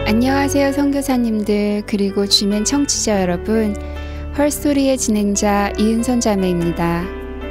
안녕하세요 선교사님들 그리고 주민 청취자 여러분, 헐스토리의 진행자 이은선 자매입니다.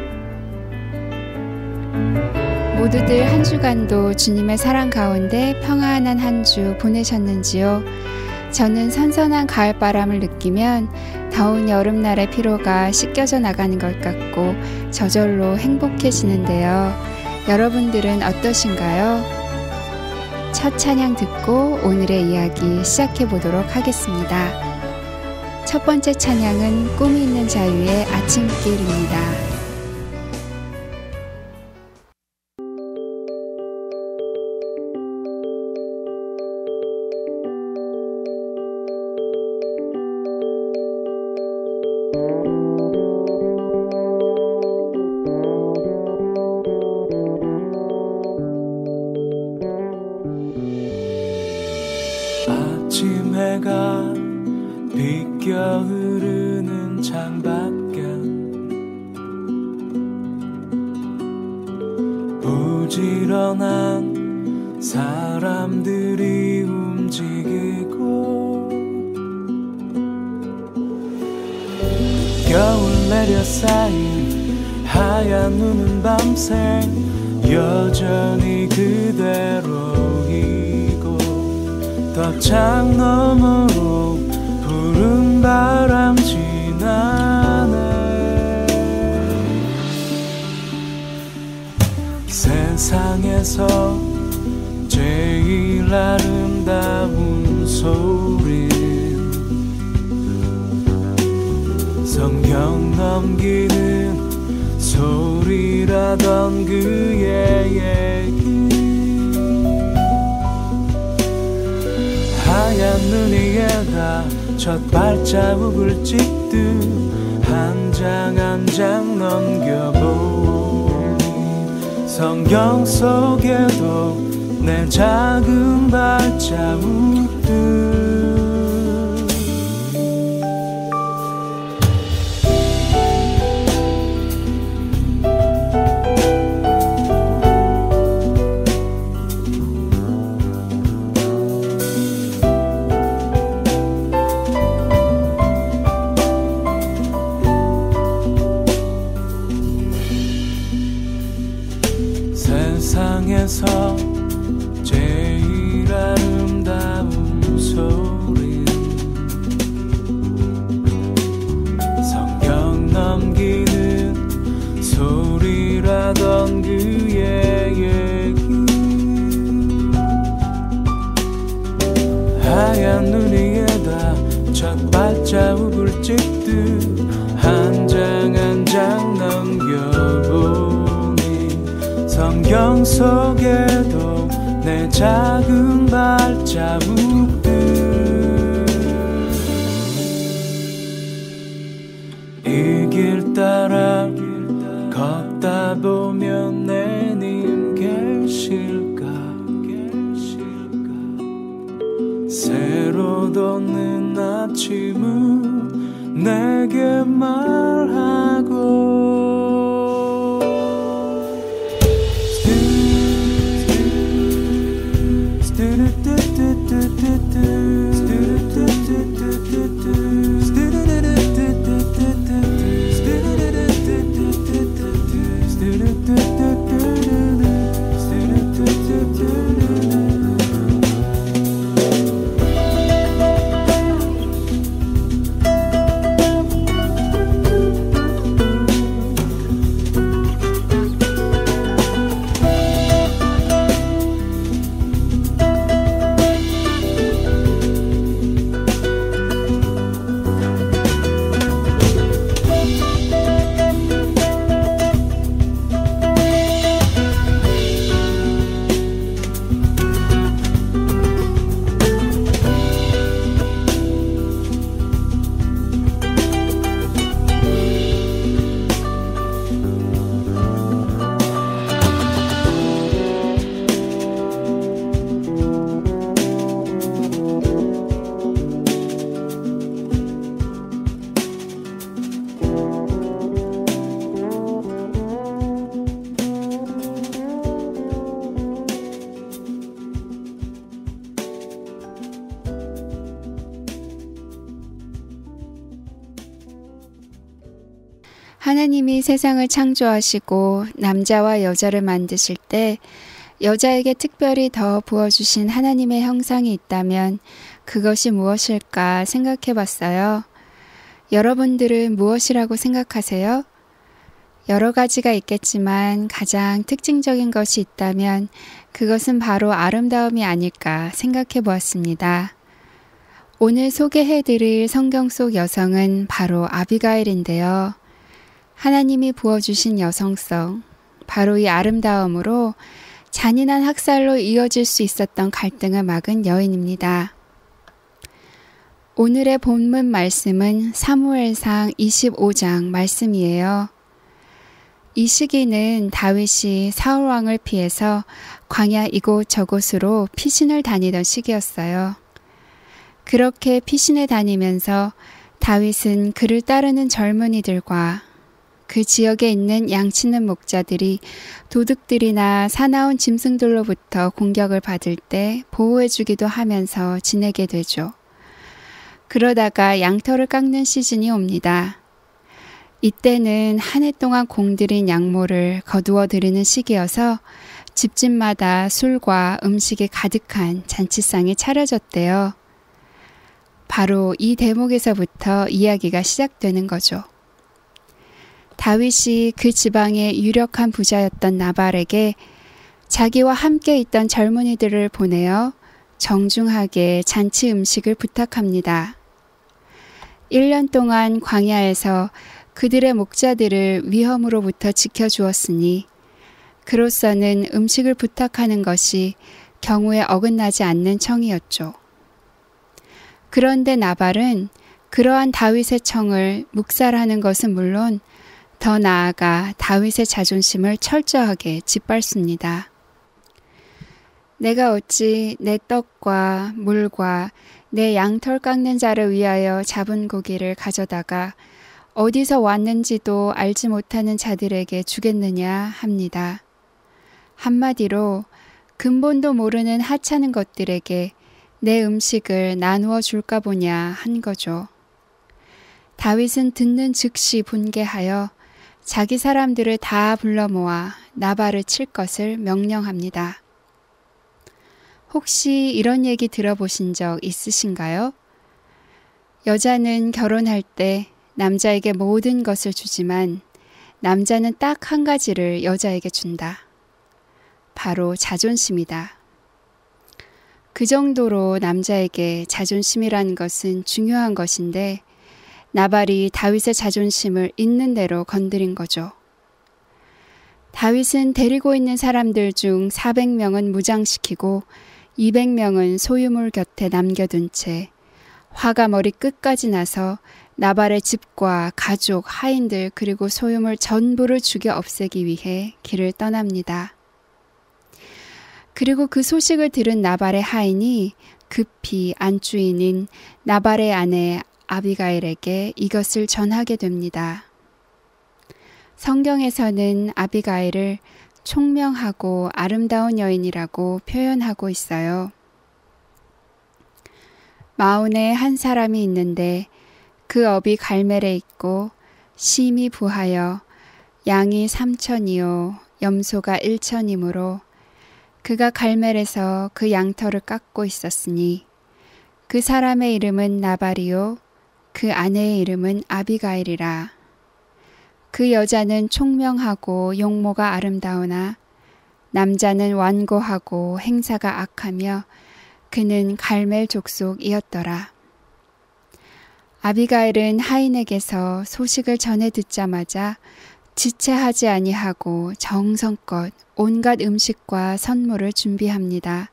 모두들 한 주간도 주님의 사랑 가운데 평안한 한 주 보내셨는지요? 저는 선선한 가을바람을 느끼면 더운 여름날의 피로가 씻겨져 나가는 것 같고 저절로 행복해지는데요. 여러분들은 어떠신가요? 첫 찬양 듣고 오늘의 이야기 시작해 보도록 하겠습니다. 첫 번째 찬양은 꿈이 있는 자유의 아침길입니다. 아침 해가 비껴 흐르는 창밖에 부지런한 사람들이 움직이고 겨울 내려 쌓인 하얀 눈은 밤새 여전히 그대로이고 덕창 너머로 푸른 바람 지나네. 세상에서 제일 아름다운 소리 성경 넘기는 소리라던 그의 얘기 하얀 눈 위에다 첫 발자국을 찍듯 한 장 한 장 넘겨보니 성경 속에도 내 작은 발자국들 세상에서 제일 아름다운 소리 성경 넘기는 소리라던 그의 얘기 하얀 눈 위에다 첫 발자국을 찍듯 한 장 한 장 넘겨보니 성경 속에도 내 작은 발자국들 이 길 따라 걷다 보면 내님 계실까 새로 돋는 아침은 내게 말하고 하나님이 세상을 창조하시고 남자와 여자를 만드실 때 여자에게 특별히 더 부어주신 하나님의 형상이 있다면 그것이 무엇일까 생각해 봤어요. 여러분들은 무엇이라고 생각하세요? 여러 가지가 있겠지만 가장 특징적인 것이 있다면 그것은 바로 아름다움이 아닐까 생각해 보았습니다. 오늘 소개해드릴 성경 속 여성은 바로 아비가일인데요. 하나님이 부어주신 여성성, 바로 이 아름다움으로 잔인한 학살로 이어질 수 있었던 갈등을 막은 여인입니다. 오늘의 본문 말씀은 사무엘상 25장 말씀이에요. 이 시기는 다윗이 사울 왕을 피해서 광야 이곳저곳으로 피신을 다니던 시기였어요. 그렇게 피신에 다니면서 다윗은 그를 따르는 젊은이들과 그 지역에 있는 양치는 목자들이 도둑들이나 사나운 짐승들로부터 공격을 받을 때 보호해주기도 하면서 지내게 되죠. 그러다가 양털을 깎는 시즌이 옵니다. 이때는 한 해 동안 공들인 양모를 거두어 드리는 시기여서 집집마다 술과 음식이 가득한 잔치상이 차려졌대요. 바로 이 대목에서부터 이야기가 시작되는 거죠. 다윗이 그 지방의 유력한 부자였던 나발에게 자기와 함께 있던 젊은이들을 보내어 정중하게 잔치 음식을 부탁합니다. 1년 동안 광야에서 그들의 목자들을 위험으로부터 지켜주었으니 그로서는 음식을 부탁하는 것이 경우에 어긋나지 않는 청이었죠. 그런데 나발은 그러한 다윗의 청을 묵살하는 것은 물론 더 나아가 다윗의 자존심을 철저하게 짓밟습니다. 내가 어찌 내 떡과 물과 내 양털 깎는 자를 위하여 잡은 고기를 가져다가 어디서 왔는지도 알지 못하는 자들에게 주겠느냐 합니다. 한마디로 근본도 모르는 하찮은 것들에게 내 음식을 나누어 줄까 보냐 한 거죠. 다윗은 듣는 즉시 분개하여 자기 사람들을 다 불러 모아 나발을 칠 것을 명령합니다. 혹시 이런 얘기 들어보신 적 있으신가요? 여자는 결혼할 때 남자에게 모든 것을 주지만 남자는 딱 한 가지를 여자에게 준다. 바로 자존심이다. 그 정도로 남자에게 자존심이란 것은 중요한 것인데 나발이 다윗의 자존심을 있는 대로 건드린 거죠. 다윗은 데리고 있는 사람들 중 400명은 무장시키고 200명은 소유물 곁에 남겨둔 채 화가 머리 끝까지 나서 나발의 집과 가족, 하인들 그리고 소유물 전부를 죽여 없애기 위해 길을 떠납니다. 그리고 그 소식을 들은 나발의 하인이 급히 안주인인 나발의 아내 아비가일에게 이것을 전하게 됩니다. 성경에서는 아비가일을 총명하고 아름다운 여인이라고 표현하고 있어요. 마온에 한 사람이 있는데 그 업이 갈멜에 있고 심이 부하여 양이 3,000이요 염소가 1,000이므로 그가 갈멜에서 그 양털을 깎고 있었으니 그 사람의 이름은 나발이요 그 아내의 이름은 아비가일이라. 그 여자는 총명하고 용모가 아름다우나 남자는 완고하고 행사가 악하며 그는 갈멜 족속이었더라. 아비가일은 하인에게서 소식을 전해 듣자마자 지체하지 아니하고 정성껏 온갖 음식과 선물을 준비합니다.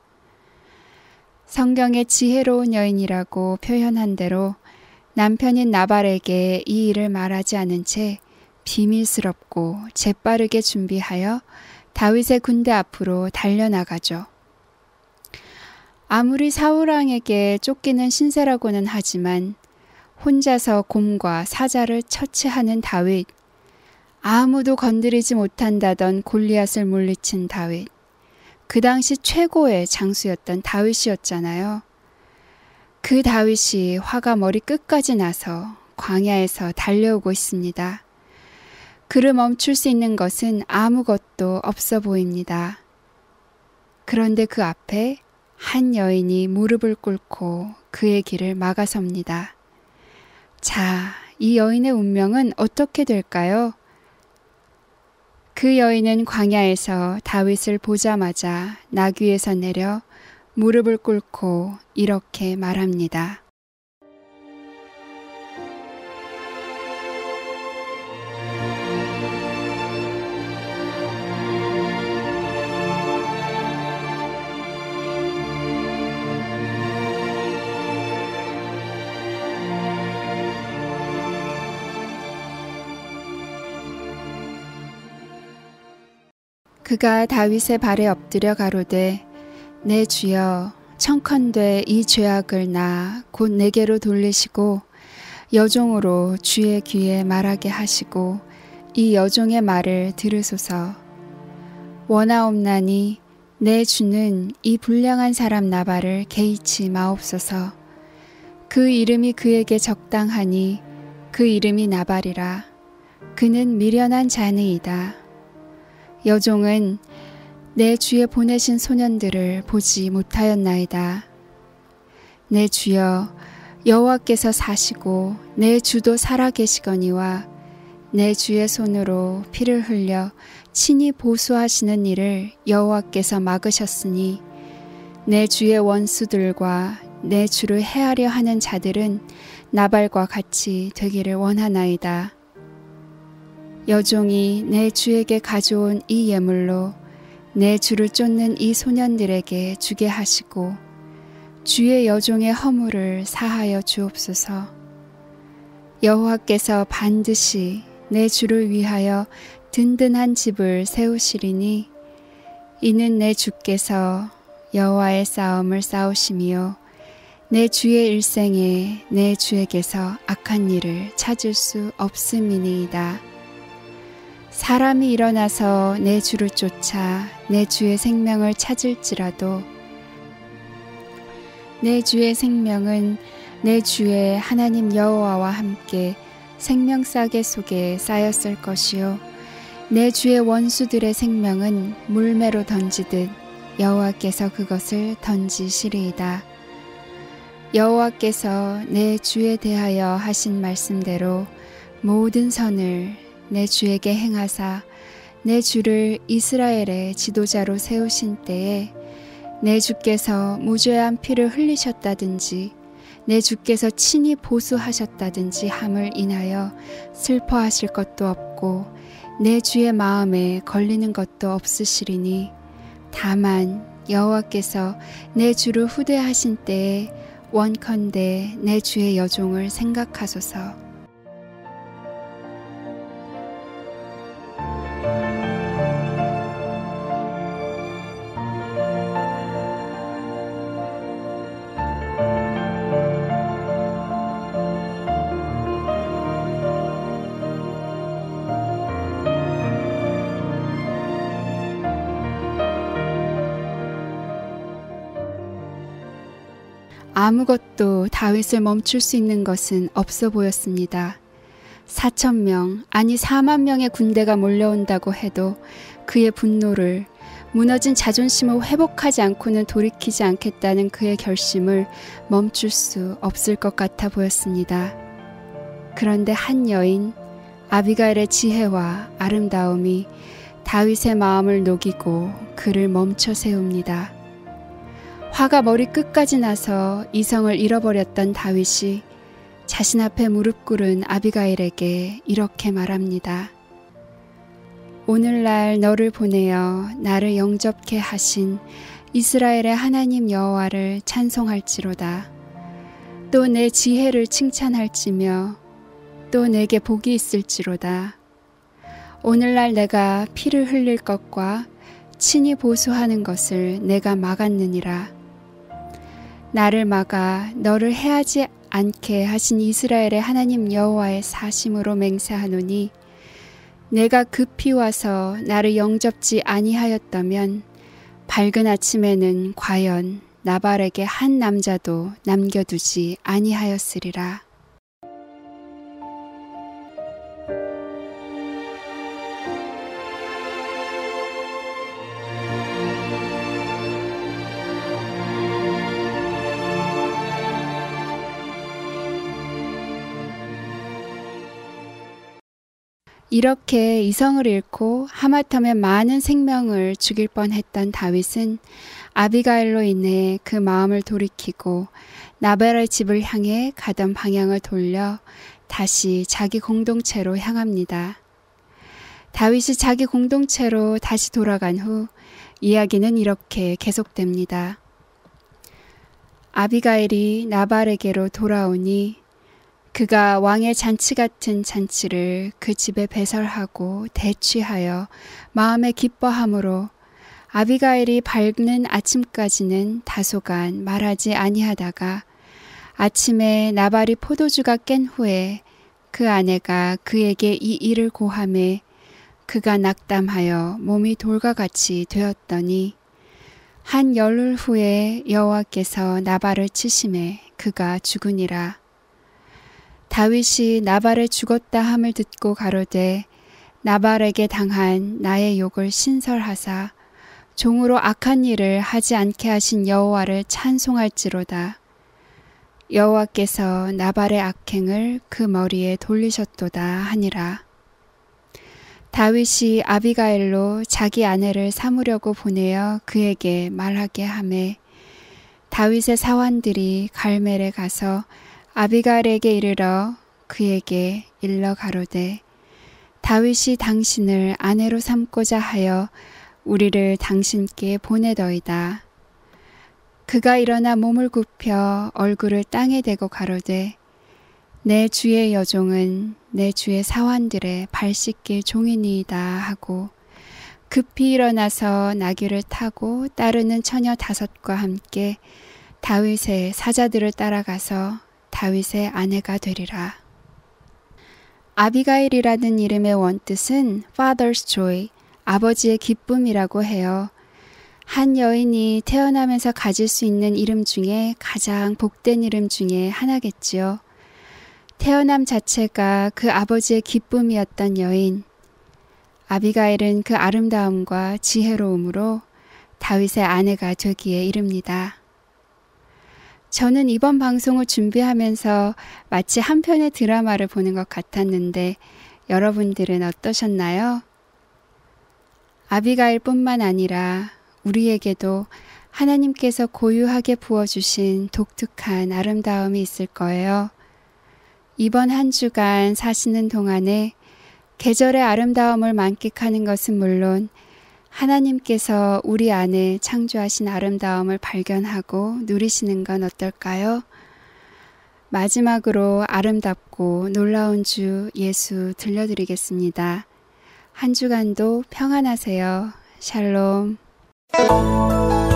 성경의 지혜로운 여인이라고 표현한 대로 남편인 나발에게 이 일을 말하지 않은 채 비밀스럽고 재빠르게 준비하여 다윗의 군대 앞으로 달려나가죠. 아무리 사울왕에게 쫓기는 신세라고는 하지만 혼자서 곰과 사자를 처치하는 다윗, 아무도 건드리지 못한다던 골리앗을 물리친 다윗, 그 당시 최고의 장수였던 다윗이었잖아요. 그 다윗이 화가 머리 끝까지 나서 광야에서 달려오고 있습니다. 그를 멈출 수 있는 것은 아무것도 없어 보입니다. 그런데 그 앞에 한 여인이 무릎을 꿇고 그의 길을 막아섭니다. 자, 이 여인의 운명은 어떻게 될까요? 그 여인은 광야에서 다윗을 보자마자 나귀에서 내려 무릎을 꿇고 이렇게 말합니다. 그가 다윗의 발에 엎드려 가로되 내 주여 청컨대 이 죄악을 나 곧 내게로 돌리시고 여종으로 주의 귀에 말하게 하시고 이 여종의 말을 들으소서. 원하옵나니 내 주는 이 불량한 사람 나발을 개의치 마옵소서. 그 이름이 그에게 적당하니 그 이름이 나발이라. 그는 미련한 자니이다. 여종은 내 주에 보내신 소년들을 보지 못하였나이다. 내 주여 여호와께서 사시고 내 주도 살아계시거니와 내 주의 손으로 피를 흘려 친히 보수하시는 일을 여호와께서 막으셨으니 내 주의 원수들과 내 주를 해하려 하는 자들은 나발과 같이 되기를 원하나이다. 여종이 내 주에게 가져온 이 예물로 내 주를 쫓는 이 소년들에게 주게 하시고 주의 여종의 허물을 사하여 주옵소서. 여호와께서 반드시 내 주를 위하여 든든한 집을 세우시리니 이는 내 주께서 여호와의 싸움을 싸우심이요 내 주의 일생에 내 주에게서 악한 일을 찾을 수 없음이니이다. 사람이 일어나서 내 주를 쫓아 내 주의 생명을 찾을지라도 내 주의 생명은 내 주의 하나님 여호와와 함께 생명싸개 속에 쌓였을 것이요 내 주의 원수들의 생명은 물매로 던지듯 여호와께서 그것을 던지시리이다. 여호와께서 내 주에 대하여 하신 말씀대로 모든 선을 내 주에게 행하사 내 주를 이스라엘의 지도자로 세우신 때에 내 주께서 무죄한 피를 흘리셨다든지 내 주께서 친히 보수하셨다든지 함을 인하여 슬퍼하실 것도 없고 내 주의 마음에 걸리는 것도 없으시리니 다만 여호와께서 내 주를 후대하신 때에 원컨대 내 주의 여종을 생각하소서. 아무것도 다윗을 멈출 수 있는 것은 없어 보였습니다. 4,000명, 아니 4만 명의 군대가 몰려온다고 해도 그의 분노를, 무너진 자존심을 회복하지 않고는 돌이키지 않겠다는 그의 결심을 멈출 수 없을 것 같아 보였습니다. 그런데 한 여인, 아비가일의 지혜와 아름다움이 다윗의 마음을 녹이고 그를 멈춰 세웁니다. 화가 머리 끝까지 나서 이성을 잃어버렸던 다윗이 자신 앞에 무릎 꿇은 아비가일에게 이렇게 말합니다. 오늘날 너를 보내어 나를 영접케 하신 이스라엘의 하나님 여호와를 찬송할지로다. 또 내 지혜를 칭찬할지며 또 내게 복이 있을지로다. 오늘날 내가 피를 흘릴 것과 친히 보수하는 것을 내가 막았느니라. 나를 막아 너를 해하지 않게 하신 이스라엘의 하나님 여호와의 사심으로 맹세하노니 내가 급히 와서 나를 영접지 아니하였다면 밝은 아침에는 과연 나발에게 한 남자도 남겨두지 아니하였으리라. 이렇게 이성을 잃고 하마터면 많은 생명을 죽일 뻔했던 다윗은 아비가일로 인해 그 마음을 돌이키고 나발의 집을 향해 가던 방향을 돌려 다시 자기 공동체로 향합니다. 다윗이 자기 공동체로 다시 돌아간 후 이야기는 이렇게 계속됩니다. 아비가일이 나발에게로 돌아오니 그가 왕의 잔치 같은 잔치를 그 집에 배설하고 대취하여 마음에 기뻐함으로 아비가일이 밝는 아침까지는 다소간 말하지 아니하다가 아침에 나발이 포도주가 깬 후에 그 아내가 그에게 이 일을 고하매 그가 낙담하여 몸이 돌과 같이 되었더니 한 열흘 후에 여호와께서 나발을 치심에 그가 죽으니라. 다윗이 나발을 죽었다 함을 듣고 가로되 나발에게 당한 나의 욕을 신설하사 종으로 악한 일을 하지 않게 하신 여호와를 찬송할지로다. 여호와께서 나발의 악행을 그 머리에 돌리셨도다 하니라. 다윗이 아비가일로 자기 아내를 삼으려고 보내어 그에게 말하게 하매 다윗의 사환들이 갈멜에 가서 아비가일에게 이르러 그에게 일러 가로되 다윗이 당신을 아내로 삼고자 하여 우리를 당신께 보내더이다. 그가 일어나 몸을 굽혀 얼굴을 땅에 대고 가로되 내 주의 여종은 내 주의 사환들의 발 씻길 종이니이다 하고 급히 일어나서 나귀를 타고 따르는 처녀 5과 함께 다윗의 사자들을 따라가서 다윗의 아내가 되리라. 아비가일이라는 이름의 원뜻은 Father's Joy, 아버지의 기쁨이라고 해요. 한 여인이 태어나면서 가질 수 있는 이름 중에 가장 복된 이름 중에 하나겠지요. 태어남 자체가 그 아버지의 기쁨이었던 여인. 아비가일은 그 아름다움과 지혜로움으로 다윗의 아내가 되기에 이릅니다. 저는 이번 방송을 준비하면서 마치 한 편의 드라마를 보는 것 같았는데 여러분들은 어떠셨나요? 아비가일뿐만 아니라 우리에게도 하나님께서 고유하게 부어주신 독특한 아름다움이 있을 거예요. 이번 한 주간 사시는 동안에 계절의 아름다움을 만끽하는 것은 물론 하나님께서 우리 안에 창조하신 아름다움을 발견하고 누리시는 건 어떨까요? 마지막으로 아름답고 놀라운 주 예수 들려드리겠습니다. 한 주간도 평안하세요. 샬롬.